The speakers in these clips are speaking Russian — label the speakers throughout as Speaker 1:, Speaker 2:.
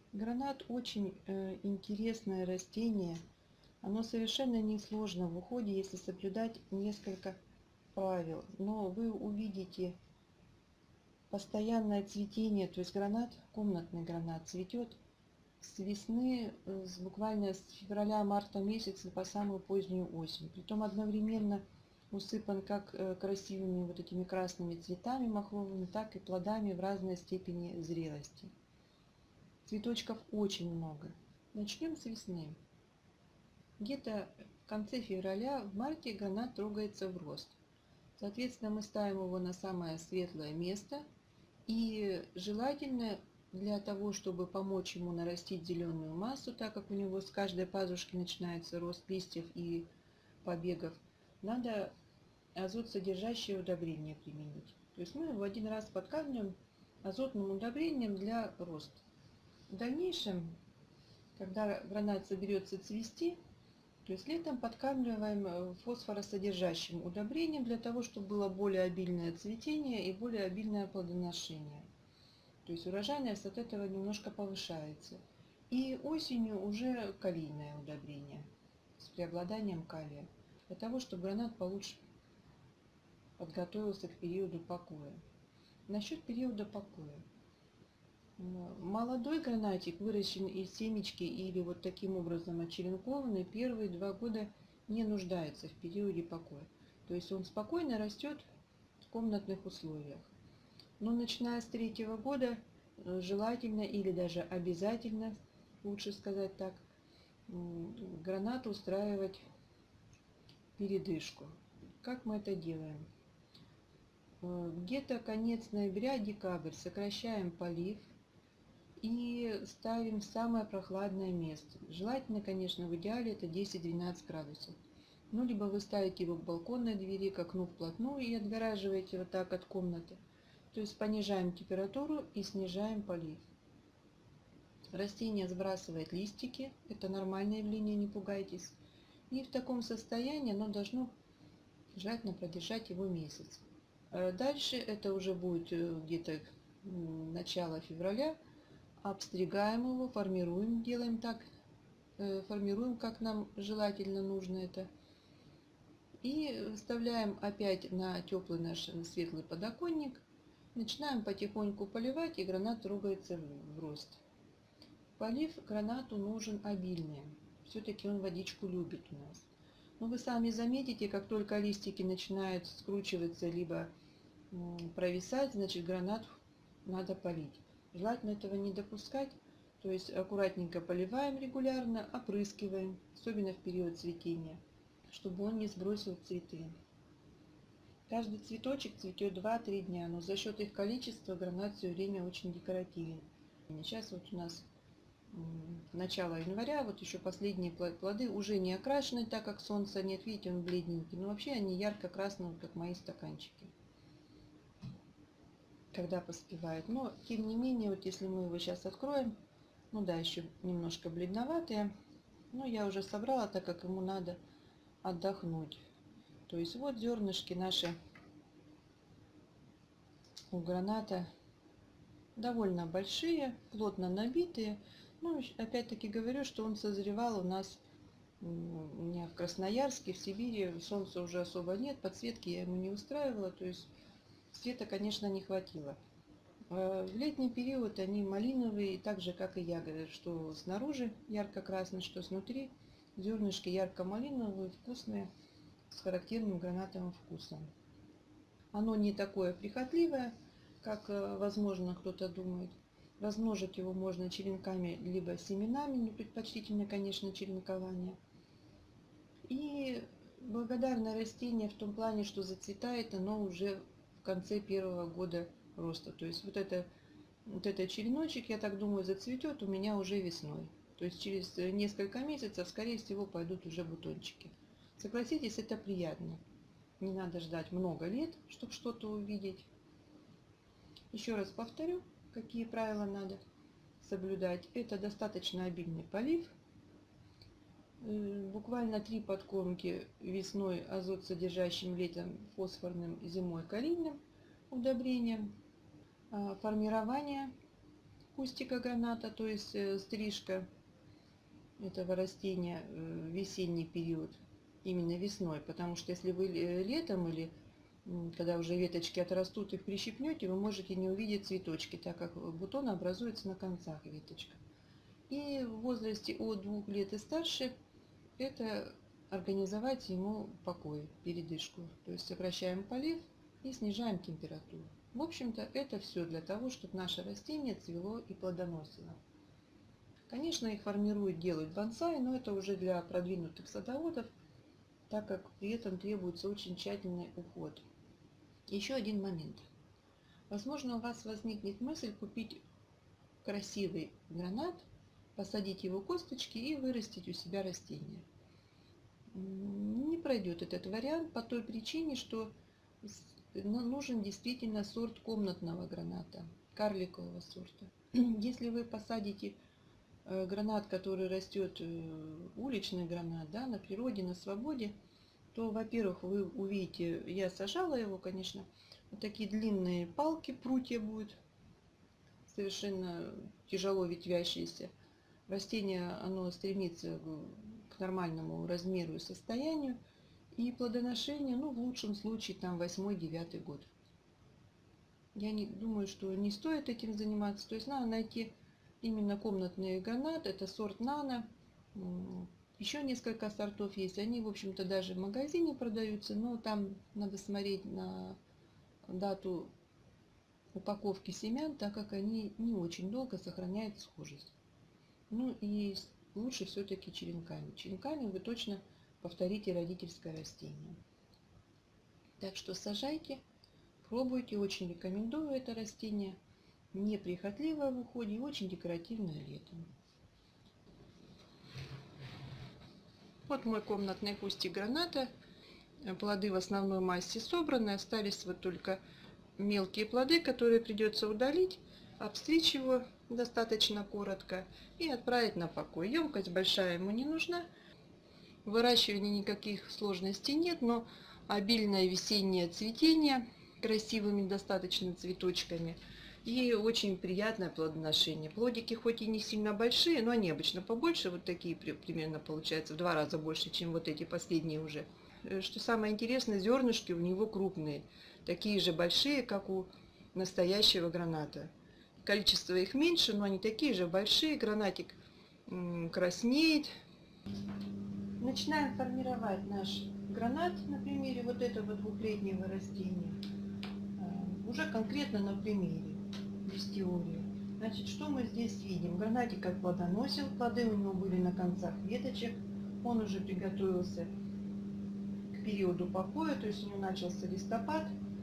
Speaker 1: Гранат очень интересное растение. Оно совершенно несложно в уходе, если соблюдать несколько правил. Но вы увидите постоянное цветение, то есть гранат, комнатный гранат цветет с весны, буквально с февраля-марта месяца по самую позднюю осень. Притом одновременно усыпан как красивыми вот этими красными цветами махровыми, так и плодами в разной степени зрелости. Цветочков очень много. Начнем с весны. Где-то в конце февраля, в марте гранат трогается в рост. Соответственно, мы ставим его на самое светлое место. И желательно для того, чтобы помочь ему нарастить зеленую массу, так как у него с каждой пазушки начинается рост листьев и побегов, надо азот-содержащее удобрение применить. То есть мы его один раз подкармливаем азотным удобрением для роста. В дальнейшем, когда гранат соберется цвести, то есть летом подкармливаем фосфоросодержащим удобрением для того, чтобы было более обильное цветение и более обильное плодоношение. То есть урожайность от этого немножко повышается. И осенью уже калийное удобрение с преобладанием калия, для того, чтобы гранат получше подготовился к периоду покоя. Насчет периода покоя. Молодой гранатик, выращен из семечки или вот таким образом очеренкованный, первые 2 года не нуждается в периоде покоя. То есть он спокойно растет в комнатных условиях. Но начиная с 3-го года желательно или даже обязательно, лучше сказать так, гранату устраивать передышку. Как мы это делаем? Где-то конец ноября, декабрь сокращаем полив и ставим в самое прохладное место. Желательно, конечно, в идеале это 10-12 градусов. Ну, либо вы ставите его к балконной двери, к окну вплотную и отгораживаете вот так от комнаты. То есть понижаем температуру и снижаем полив. Растение сбрасывает листики, это нормальное явление, не пугайтесь. И в таком состоянии оно должно желательно продержать его месяц. Дальше это уже будет где-то начало февраля. Обстригаем его, формируем, делаем так, формируем, как нам желательно нужно это. И вставляем опять на теплый наш светлый подоконник. Начинаем потихоньку поливать, и гранат трогается в рост. Полив гранату нужен обильный. Все-таки он водичку любит у нас. Но вы сами заметите, как только листики начинают скручиваться, либо провисать, значит гранат надо полить. Желательно этого не допускать. То есть аккуратненько поливаем регулярно, опрыскиваем, особенно в период цветения, чтобы он не сбросил цветы. Каждый цветочек цветет 2-3 дня, но за счет их количества гранат все время очень декоративен. Сейчас вот у нас начало января, вот еще последние плоды уже не окрашены, так как солнца нет, видите, он бледненький, но вообще они ярко-красные, как мои стаканчики, когда поспевает. Но тем не менее, вот если мы его сейчас откроем, ну да, еще немножко бледноватые, но я уже собрала, так как ему надо отдохнуть. То есть вот зернышки наши у граната довольно большие, плотно набитые. Ну, опять-таки говорю, что он созревал у нас у меня в Красноярске, в Сибири. Солнца уже особо нет, подсветки я ему не устраивала, то есть света, конечно, не хватило. В летний период они малиновые, так же, как и ягоды, что снаружи ярко-красный, что снутри. Зернышки ярко-малиновые, вкусные, с характерным гранатовым вкусом. Оно не такое прихотливое, как, возможно, кто-то думает. Размножить его можно черенками, либо семенами, но предпочтительно, конечно, черенкование. И благодарное растение в том плане, что зацветает оно уже в конце 1-го года роста. То есть вот этот череночек, я так думаю, зацветет у меня уже весной. То есть через несколько месяцев, скорее всего, пойдут уже бутончики. Согласитесь, это приятно. Не надо ждать много лет, чтобы что-то увидеть. Еще раз повторю, какие правила надо соблюдать. Это достаточно обильный полив. Буквально 3 подкормки весной азот содержащим, летом фосфорным, зимой калийным удобрением. Формирование кустика граната, то есть стрижка этого растения в весенний период, именно весной, потому что если вы летом или когда уже веточки отрастут, их прищипнете, вы можете не увидеть цветочки, так как бутон образуется на концах веточка. И в возрасте от 2 лет и старше это организовать ему покой, передышку. То есть сокращаем полив и снижаем температуру. В общем-то, это все для того, чтобы наше растение цвело и плодоносило. Конечно, их формируют, делают бонсай, но это уже для продвинутых садоводов, так как при этом требуется очень тщательный уход. Еще один момент. Возможно, у вас возникнет мысль купить красивый гранат, посадить его косточки и вырастить у себя растение. Не пройдет этот вариант по той причине, что нужен действительно сорт комнатного граната, карликового сорта. Если вы посадите гранат, который растет, уличный гранат, да, на природе, на свободе, то, во-первых, вы увидите, я сажала его, конечно, вот такие длинные палки, прутья будут, совершенно тяжело ветвящиеся. Растение, оно стремится к нормальному размеру и состоянию, и плодоношение, ну, в лучшем случае, там, 8-9 год. Я не думаю, что не стоит этим заниматься. То есть надо найти именно комнатный гранат, это сорт Нано. Еще несколько сортов есть. Они, в общем-то, даже в магазине продаются, но там надо смотреть на дату упаковки семян, так как они не очень долго сохраняют схожесть. Ну и лучше все-таки черенками. Черенками вы точно повторите родительское растение. Так что сажайте, пробуйте, очень рекомендую это растение. Неприхотливое в уходе и очень декоративное летом. Вот мой комнатный кустик граната. Плоды в основной массе собраны. Остались вот только мелкие плоды, которые придется удалить, обстричь его достаточно коротко и отправить на покой. Емкость большая ему не нужна. В выращивании никаких сложностей нет, но обильное весеннее цветение красивыми достаточно цветочками и очень приятное плодоношение. Плодики хоть и не сильно большие, но они обычно побольше, вот такие примерно получается в 2 раза больше, чем вот эти последние уже. Что самое интересное, зернышки у него крупные, такие же большие, как у настоящего граната. Количество их меньше, но они такие же большие. Гранатик краснеет. Начинаем формировать наш гранат на примере вот этого 2-летнего растения. Уже конкретно на примере, без теории. Значит, что мы здесь видим? Гранатик как плодоносил, плоды у него были на концах веточек. Он уже приготовился к периоду покоя, то есть у него начался листопад.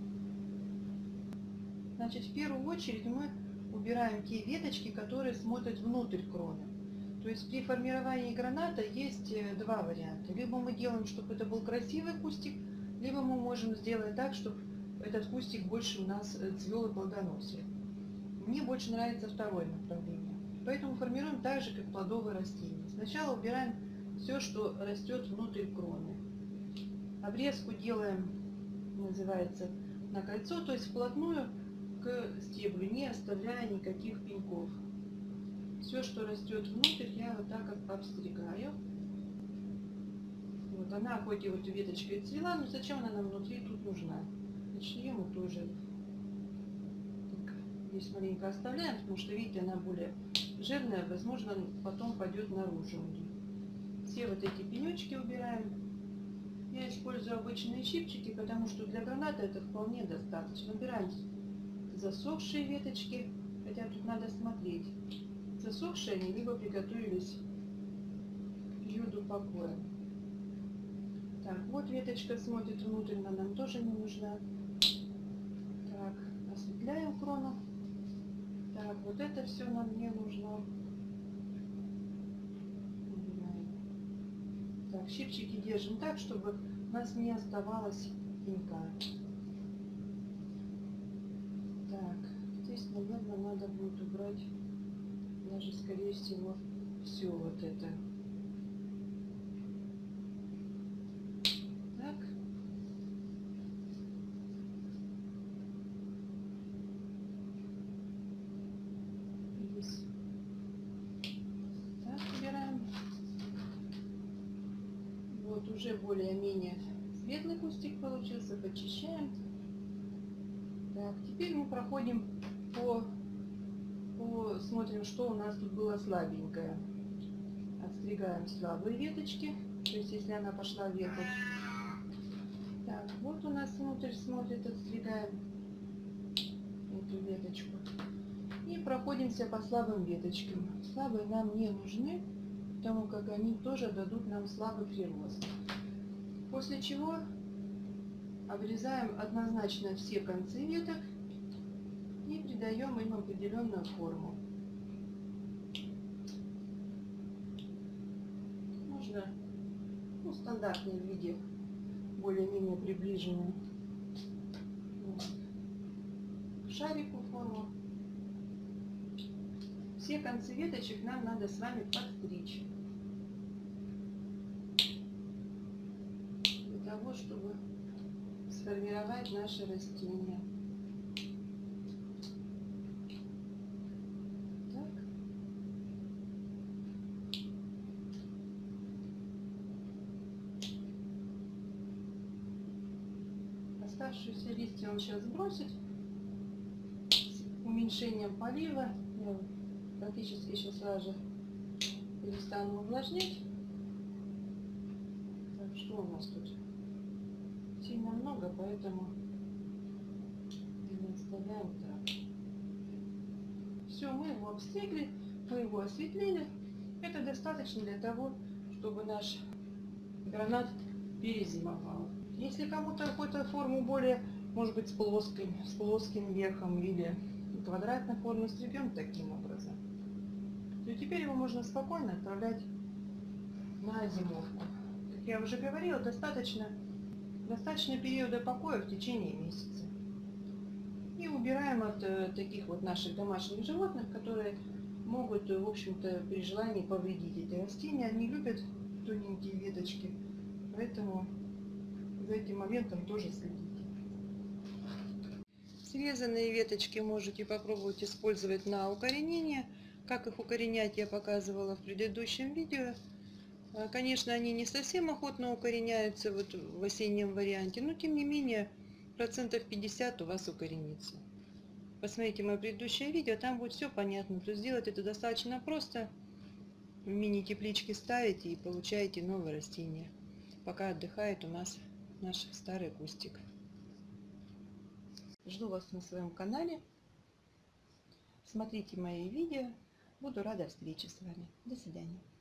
Speaker 1: Значит, в первую очередь мы убираем те веточки, которые смотрят внутрь кроны. То есть при формировании граната есть 2 варианта. Либо мы делаем, чтобы это был красивый кустик, либо мы можем сделать так, чтобы этот кустик больше у нас цвел и плодоносил. Мне больше нравится второе направление. Поэтому формируем так же, как плодовые растения. Сначала убираем все, что растет внутрь кроны. Обрезку делаем, называется, на кольцо, то есть вплотную к стеблю, не оставляя никаких пеньков. Все, что растет внутрь, я вот так обстригаю. Вот она хоть и вот веточкой цвела, но зачем она нам внутри тут нужна? Значит, ее мы тоже здесь маленько оставляем, потому что, видите, она более жирная, возможно, потом пойдет наружу. Все вот эти пенечки убираем. Я использую обычные щипчики, потому что для граната это вполне достаточно. Убираем засохшие веточки, хотя тут надо смотреть, засохшие они, либо приготовились к периоду покоя. Так, вот веточка смотрит внутрь, она нам тоже не нужна. Так, осветляем крону. Так, вот это все нам не нужно. Убираем. Так, щипчики держим так, чтобы у нас не оставалось пенька. Так, здесь, наверное, надо будет убрать даже, скорее всего, все вот это. Так. Уже более-менее светлый кустик получился, почищаем. Так, теперь мы проходим смотрим, что у нас тут было слабенькое. Отстригаем слабые веточки, то есть если она пошла вверх. Так, вот у нас внутрь смотрит, отстригаем эту веточку. И проходимся по слабым веточкам. Слабые нам не нужны, потому как они тоже дадут нам слабый прирост. После чего обрезаем однозначно все концы веток и придаем им определенную форму. Можно в стандартном виде, более-менее приближенную к шарику форму. Все концы веточек нам надо с вами подстричь, для того, чтобы сформировать наше растение. Так. Оставшиеся листья он сейчас сбросит с уменьшением полива. Я практически еще сразу же перестану увлажнять. Так, что у нас тут? Сильно много, поэтому оставляем так. Все, мы его обстригли, мы его осветлили. Это достаточно для того, чтобы наш гранат перезимовал. Если кому-то какую-то форму более, может быть, с плоским верхом или квадратной формы стригем таким образом, то теперь его можно спокойно отправлять на зимовку. Как я уже говорила, достаточно периода покоя в течение месяца. И убираем от таких вот наших домашних животных, которые могут, в общем-то, при желании повредить эти растения. Они любят тоненькие веточки, поэтому за этим моментом тоже следите. Срезанные веточки можете попробовать использовать на укоренение. Как их укоренять, я показывала в предыдущем видео. Конечно, они не совсем охотно укореняются вот в осеннем варианте, но тем не менее 50% у вас укоренится. Посмотрите мое предыдущее видео, там будет все понятно. То есть сделать это достаточно просто. В мини-тепличке ставите и получаете новое растение, пока отдыхает у нас наш старый кустик. Жду вас на своем канале. Смотрите мои видео. Буду рада встрече с вами. До свидания.